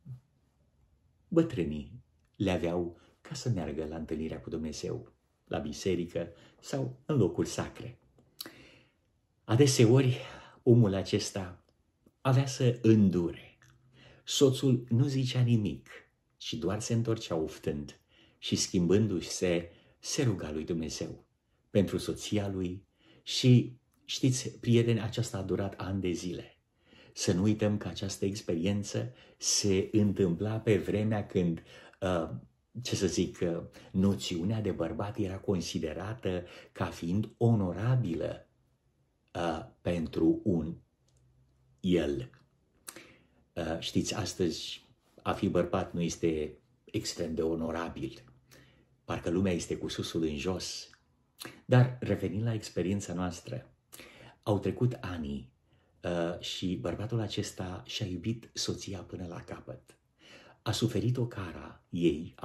bătrânii le aveau ca să meargă la întâlnirea cu Dumnezeu, la biserică sau în locuri sacre. Adeseori, omul acesta avea să îndure. Soțul nu zicea nimic și doar se întorcea oftând și schimbându-și se ruga lui Dumnezeu pentru soția lui și, știți, prieteni, aceasta a durat ani de zile. Să nu uităm că această experiență se întâmpla pe vremea când, noțiunea de bărbat era considerată ca fiind onorabilă pentru el. Știți, astăzi a fi bărbat nu este extrem de onorabil. Parcă lumea este cu susul în jos. Dar revenind la experiența noastră, au trecut ani și bărbatul acesta și-a iubit soția până la capăt. A suferit o cara ei,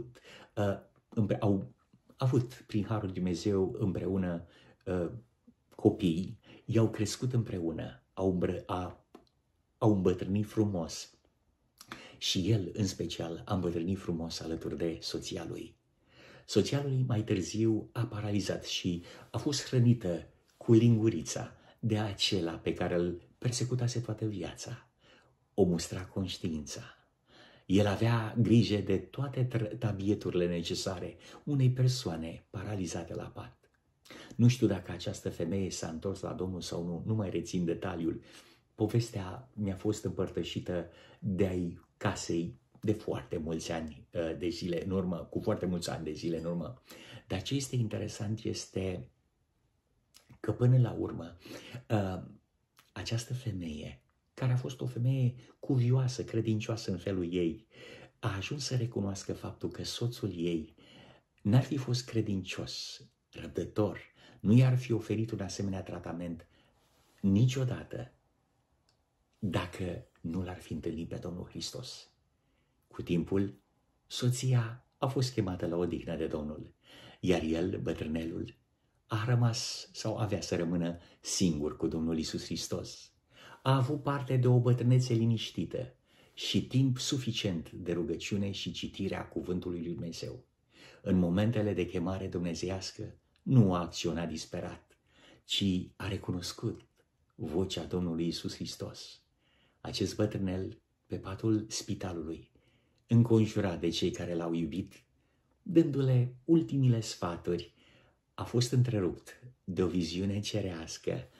au avut prin harul lui Dumnezeu împreună copii, i-au crescut împreună, au îmbătrânit frumos și el, în special, a îmbătrânit frumos alături de soția lui. Soția lui mai târziu a paralizat și a fost hrănită cu lingurița de acela pe care îl persecutase toată viața. O mustra conștiința. El avea grijă de toate tabieturile necesare unei persoane paralizate la pat. Nu știu dacă această femeie s-a întors la Domnul sau nu, nu mai rețin detaliul. Povestea mi-a fost împărtășită de ai casei de foarte mulți ani de zile în urmă, cu foarte mulți ani de zile în urmă. Dar ce este interesant este că până la urmă această femeie, care a fost o femeie cuvioasă, credincioasă în felul ei, a ajuns să recunoască faptul că soțul ei n-ar fi fost credincios, răbdător, nu i-ar fi oferit un asemenea tratament niciodată dacă nu l-ar fi întâlnit pe Domnul Hristos. Cu timpul, soția a fost chemată la odihnă de Domnul, iar el, bătrânelul, a rămas sau avea să rămână singur cu Domnul Iisus Hristos. A avut parte de o bătrânețe liniștită și timp suficient de rugăciune și citirea cuvântului lui Dumnezeu. În momentele de chemare dumnezeiască nu a acționat disperat, ci a recunoscut vocea Domnului Iisus Hristos. Acest bătrânel, pe patul spitalului, înconjurat de cei care l-au iubit, dându-le ultimile sfaturi, a fost întrerupt de o viziune cerească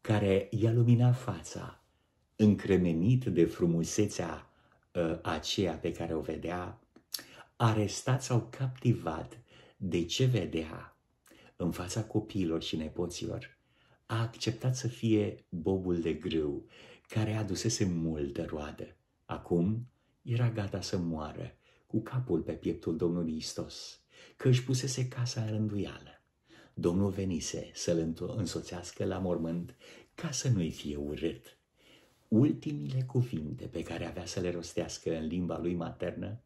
care i-a luminat fața, încremenit de frumusețea aceea pe care o vedea, arestat sau captivat de ce vedea în fața copiilor și nepoților, a acceptat să fie bobul de grâu care adusese multă roadă. Acum era gata să moară cu capul pe pieptul Domnului Hristos, că își pusese casa în rânduială. Domnul venise să-l însoțească la mormânt ca să nu-i fie urât. Ultimile cuvinte pe care avea să le rostească în limba lui maternă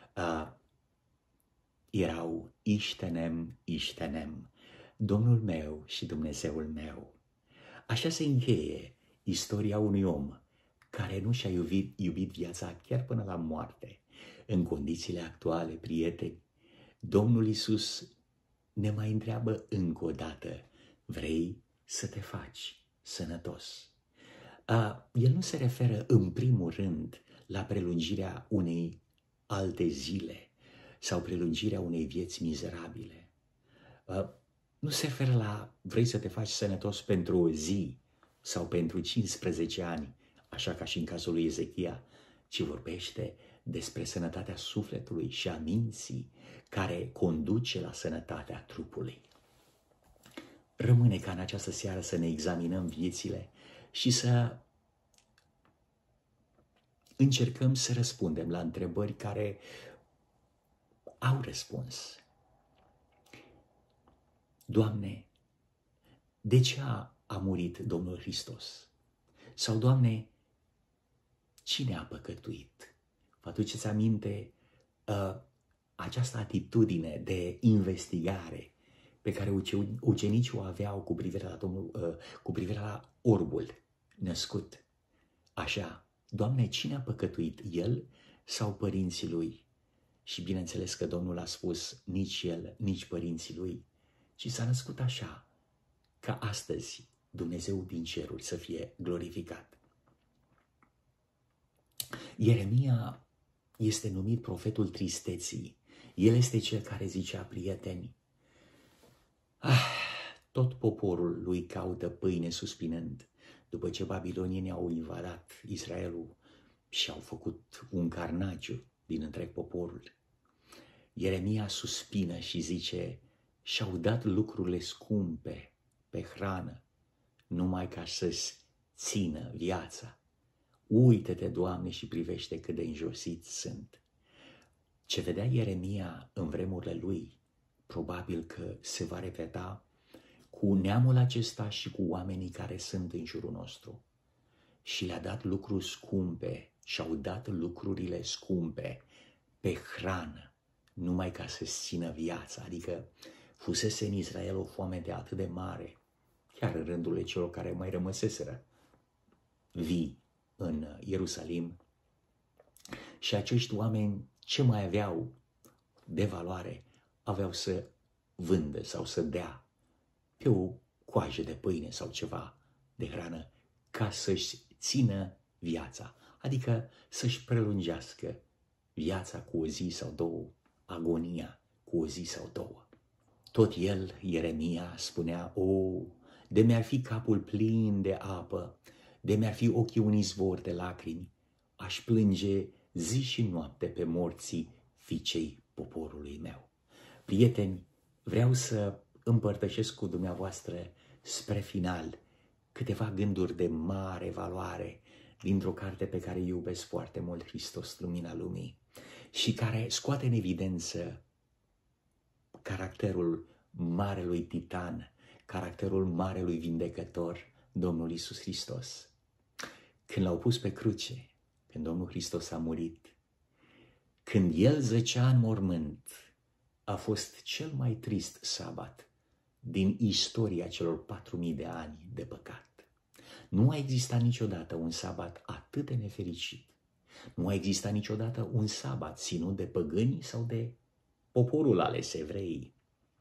erau Iștenem, Iștenem, Domnul meu și Dumnezeul meu. Așa se încheie istoria unui om care nu și-a iubit viața chiar până la moarte. În condițiile actuale, prieteni, Domnul Iisus ne mai întreabă încă o dată: vrei să te faci sănătos? El nu se referă în primul rând la prelungirea unei alte zile sau prelungirea unei vieți mizerabile. Nu se referă la vrei să te faci sănătos pentru o zi sau pentru 15 ani, așa ca și în cazul lui Ezechia, ci vorbește despre sănătatea sufletului și a minții care conduce la sănătatea trupului. Rămâne ca în această seară să ne examinăm viețile și să încercăm să răspundem la întrebări care au răspuns. Doamne, de ce a murit Domnul Hristos? Sau, Doamne, cine a păcătuit? Vă aduceți aminte această atitudine de investigare pe care ucenicii o aveau cu privire la orbul născut? Așa, Doamne, cine a păcătuit, el sau părinții lui? Și bineînțeles că Domnul a spus nici el, nici părinții lui, ci s-a născut așa, ca astăzi Dumnezeu din ceruri să fie glorificat. Ieremia este numit profetul tristeții. El este cel care zicea: prieteni, tot poporul lui caută pâine suspinând, după ce babilonienii au invadat Israelul și au făcut un carnagiu din întreg poporul. Ieremia suspină și zice: și-au dat lucrurile scumpe pe hrană, numai ca să-ți țină viața. Uită-te, Doamne, și privește cât de înjosiți sunt. Ce vedea Ieremia în vremurile lui, probabil că se va repeta cu neamul acesta și cu oamenii care sunt în jurul nostru. Și le-a dat lucruri scumpe, și-au dat lucrurile scumpe pe hrană, numai ca să-ți țină viața. Adică fusese în Israel o foamete atât de mare, chiar în rândurile celor care mai rămăseseră vii în Ierusalim. Și acești oameni, ce mai aveau de valoare, aveau să vândă sau să dea pe o coajă de pâine sau ceva de hrană ca să-și țină viața, adică să-și prelungească viața cu o zi sau două, agonia cu o zi sau două. Tot el, Ieremia, spunea: o, de mi-ar fi capul plin de apă, de mi-ar fi ochii un izvor de lacrimi, aș plânge zi și noapte pe morții fiicei poporului meu. Prieteni, vreau să împărtășesc cu dumneavoastră spre final câteva gânduri de mare valoare dintr-o carte pe care iubesc foarte mult, Hristos, Lumina Lumii, și care scoate în evidență caracterul marelui titan, caracterul marelui vindecător, Domnul Iisus Hristos. Când l-au pus pe cruce, când Domnul Hristos a murit, când El zăcea în mormânt, a fost cel mai trist sabat din istoria celor 4000 de ani de păcat. Nu a existat niciodată un sabat atât de nefericit. Nu a existat niciodată un sabat ținut de păgâni sau de poporul ales evreii.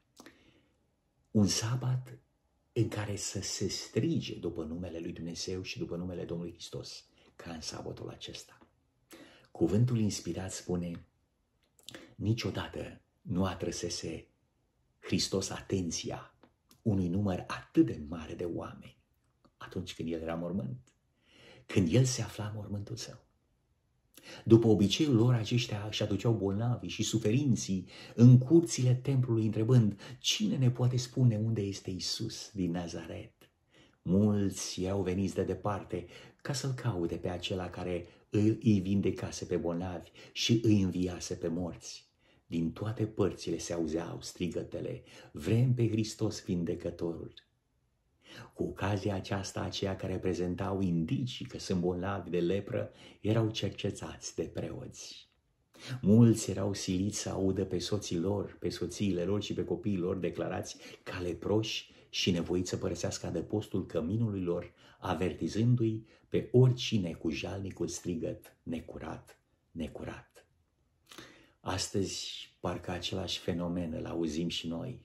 Un sabat în care să se strige după numele lui Dumnezeu și după numele Domnului Hristos, ca în sabatul acesta. Cuvântul inspirat spune: niciodată nu atrăsese Hristos atenția unui număr atât de mare de oameni. atunci când el era mormânt, când el se afla în mormântul său. După obiceiul lor, aceștia își aduceau bolnavii și suferinții în curțile templului, întrebând: cine ne poate spune unde este Iisus din Nazaret? Mulți erau veniți de departe ca să-L caute pe acela care îi vindecase pe bolnavi și îi înviase pe morți. Din toate părțile se auzeau strigătele: vrem pe Hristos vindecătorul. Cu ocazia aceasta, aceia care prezentau indicii că sunt bolnavi de lepră erau cercetați de preoți. Mulți erau siliți să audă pe soții lor, pe soțiile lor și pe copiii lor declarați ca leproși și nevoiți să părăsească adăpostul căminului lor, avertizându-i pe oricine cu jalnicul strigăt: necurat, necurat. Astăzi, parcă același fenomen îl auzim și noi.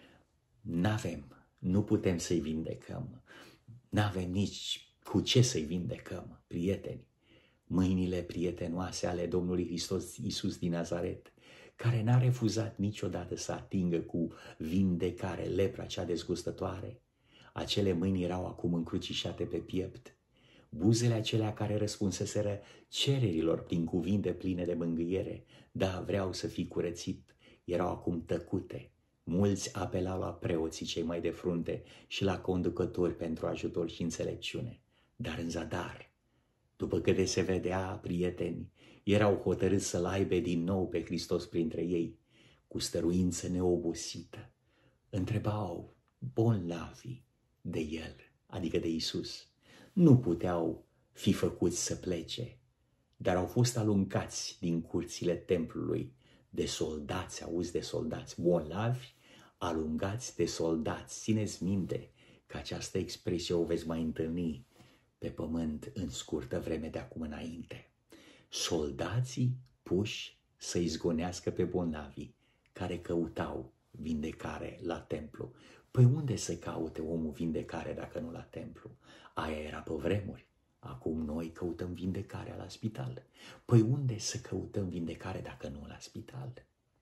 Nu putem să-i vindecăm, n-avem nici cu ce să-i vindecăm, prieteni. Mâinile prietenoase ale Domnului Hristos Iisus din Nazaret, care n-a refuzat niciodată să atingă cu vindecare lepra cea dezgustătoare, acele mâini erau acum încrucișate pe piept. Buzele acelea care răspunseseră cererilor prin cuvinte pline de mângâiere: da, vreau să fii curățit, erau acum tăcute. Mulți apelau la preoții cei mai de frunte și la conducători pentru ajutor și înțelepciune. Dar în zadar, după câte se vedea, prieteni, erau hotărâți să-L aibă din nou pe Hristos printre ei. Cu stăruință neobosită întrebau bolnavii de El, adică de Iisus. Nu puteau fi făcuți să plece, dar au fost alungați din curțile templului de soldați, auzi, de soldați, bolnavi alungați de soldați. Țineți minte că această expresie o veți mai întâlni pe pământ în scurtă vreme de acum înainte. Soldații puși să izgonească pe bolnavii care căutau vindecare la templu. Păi unde să caute omul vindecare dacă nu la templu? Aia era pe vremuri. Acum noi căutăm vindecarea la spital. Păi unde să căutăm vindecare dacă nu la spital?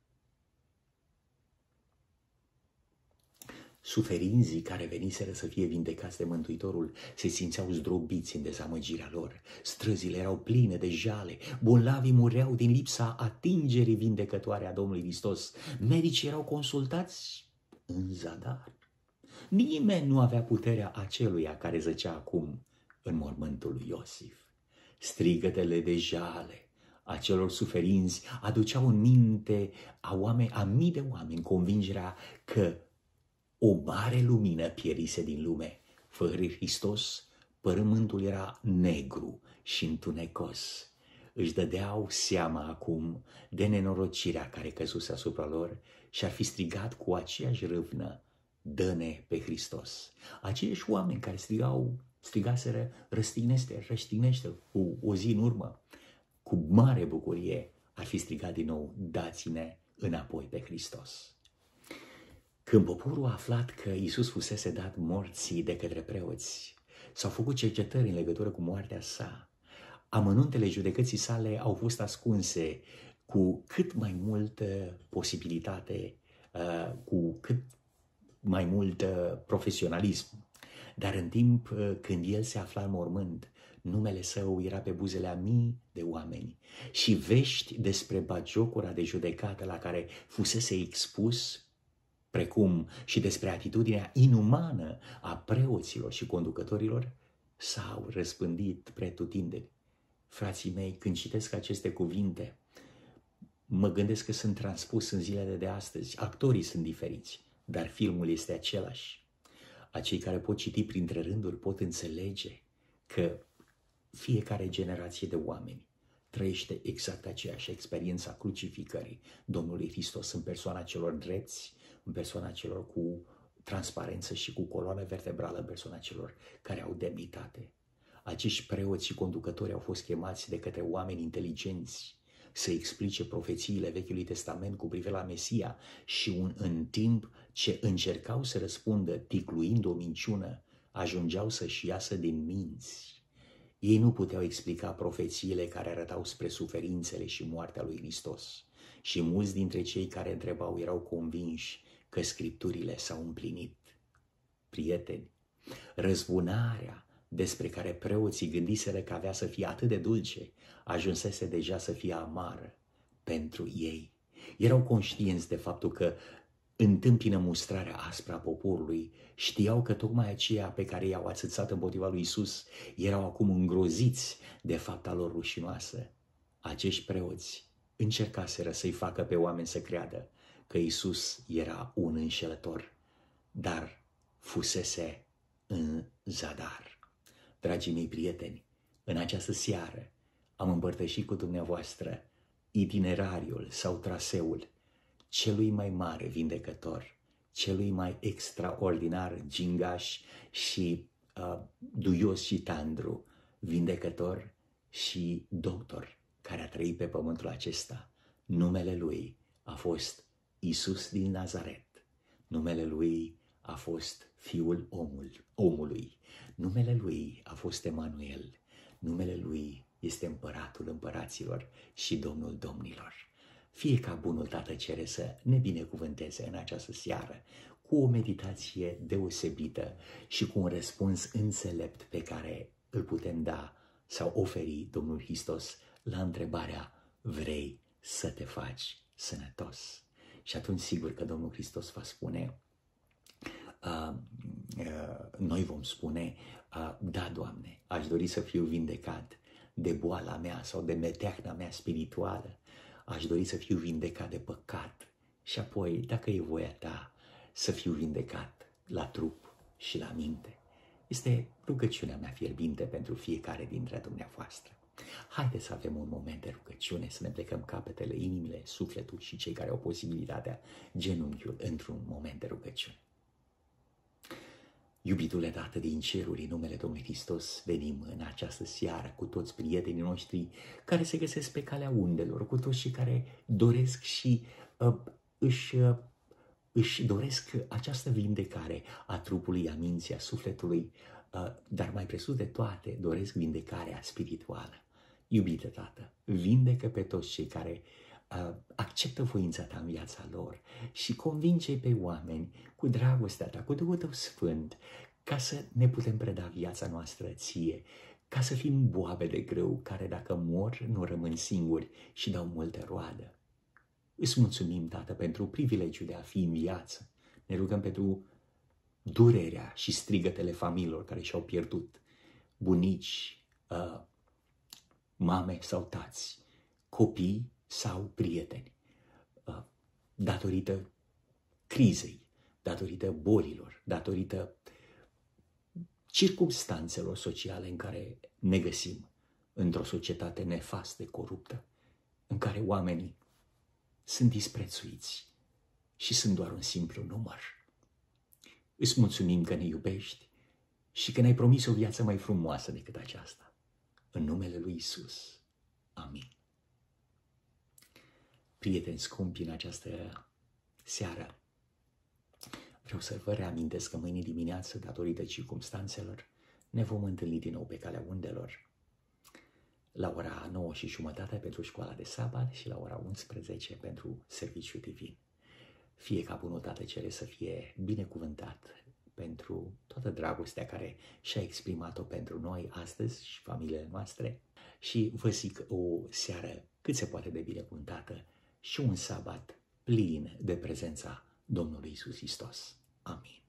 Suferinzii care veniseră să fie vindecați de Mântuitorul se simțeau zdrobiți în dezamăgirea lor. Străzile erau pline de jale, bolnavii mureau din lipsa atingerii vindecătoare a Domnului Hristos. Medicii erau consultați în zadar. Nimeni nu avea puterea aceluia care zăcea acum în mormântul lui Iosif. Strigătele de jale a celor suferinți aduceau în minte a mii de oameni convingerea că o mare lumină pierise din lume. Fără Hristos, pământul era negru și întunecos. Își dădeau seama acum de nenorocirea care căzuse asupra lor și ar fi strigat cu aceeași râvnă: dă-ne pe Hristos. Aceiași oameni care strigaseră: răstignește cu o zi în urmă, cu mare bucurie ar fi strigat din nou: dați-ne înapoi pe Hristos. Când poporul a aflat că Iisus fusese dat morții de către preoți, s-au făcut cercetări în legătură cu moartea sa. Amănuntele judecății sale au fost ascunse cu cât mai multă posibilitate, cu cât mai mult profesionalism. Dar în timp când el se afla în mormânt, numele său era pe buzele a mii de oameni și vești despre bagiocura de judecată la care fusese expus, precum și despre atitudinea inumană a preoților și conducătorilor, s-au răspândit pretutindeni. Frații mei, când citesc aceste cuvinte, mă gândesc că sunt transpus în zilele de astăzi. Actorii sunt diferiți, dar filmul este același. Acei care pot citi printre rânduri pot înțelege că fiecare generație de oameni trăiește exact aceeași experiență a crucificării Domnului Hristos în persoana celor drepți, în persoana celor cu transparență și cu coloană vertebrală, în persoana celor care au demnitate. Acești preoți și conducători au fost chemați de către oameni inteligenți să explice profețiile Vechiului Testament cu privire la Mesia și în timp ce încercau să răspundă ticluind o minciună, ajungeau să-și iasă din minți. Ei nu puteau explica profețiile care arătau spre suferințele și moartea lui Hristos. Și mulți dintre cei care întrebau erau convinși că Scripturile s-au împlinit. Prieteni, Răzbunarea despre care preoții gândiseră că avea să fie atât de dulce, ajunsese deja să fie amară pentru ei. Erau conștienți de faptul că întâmpină mustrarea aspră a poporului, știau că tocmai aceia pe care i-au ațățat împotriva lui Iisus erau acum îngroziți de fapta lor rușinoasă. Acești preoți încercaseră să-i facă pe oameni să creadă că Iisus era un înșelător, dar fusese în zadar. Dragii mei prieteni, în această seară am împărtășit cu dumneavoastră itinerariul sau traseul celui mai mare vindecător, celui mai extraordinar gingaș și duios și tandru, vindecător și doctor care a trăit pe pământul acesta. Numele lui a fost Iisus din Nazaret. Numele lui a fost Fiul omului. Numele lui a fost Emanuel. Numele lui este Împăratul împăraților și Domnul domnilor. Fie ca bunul Tată Cere să ne binecuvânteze în această seară cu o meditație deosebită și cu un răspuns înțelept pe care îl putem da sau oferi Domnul Hristos la întrebarea: vrei să te faci sănătos? Și atunci sigur că Domnul Hristos va spune, noi vom spune, da, Doamne, aș dori să fiu vindecat de boala mea sau de meteahna mea spirituală, aș dori să fiu vindecat de păcat și apoi, dacă e voia ta, să fiu vindecat la trup și la minte. Este rugăciunea mea fierbinte pentru fiecare dintre dumneavoastră. Haideți să avem un moment de rugăciune, să ne plecăm capetele, inimile, sufletul și cei care au posibilitatea, genunchiul, într-un moment de rugăciune. Iubitule Tată din ceruri, în numele Domnului Hristos, venim în această seară cu toți prietenii noștri care se găsesc pe calea undelor, cu toți cei care doresc și își doresc această vindecare a trupului, a minții, a sufletului, dar mai presus de toate doresc vindecarea spirituală. Iubite Tată, vindecă pe toți cei care acceptă voința ta în viața lor și convinge pe oameni cu dragostea ta, cu Duhul tău Sfânt, ca să ne putem preda viața noastră ție, ca să fim boabe de grâu care dacă mor nu rămân singuri și dau multe roadă. Îți mulțumim, Tată, pentru privilegiul de a fi în viață. Ne rugăm pentru durerea și strigătele familiilor care și-au pierdut bunici, mame sau tați, copii sau prieteni, datorită crizei, datorită bolilor, datorită circumstanțelor sociale în care ne găsim, într-o societate nefastă, coruptă, în care oamenii sunt disprețuiți și sunt doar un simplu număr. Îți mulțumim că ne iubești și că ne-ai promis o viață mai frumoasă decât aceasta. În numele lui Isus. Amin. Prieteni scumpi, în această seară vreau să vă reamintesc că mâine dimineață, datorită circumstanțelor, ne vom întâlni din nou pe calea undelor la ora 9:30 pentru școala de sabat și la ora 11 pentru serviciul divin. Fie ca bunul Tată Cere să fie binecuvântat pentru toată dragostea care și-a exprimat-o pentru noi astăzi și familiile noastre și vă zic o seară cât se poate de binecuvântată și un sabat plin de prezența Domnului Iisus Hristos. Amin.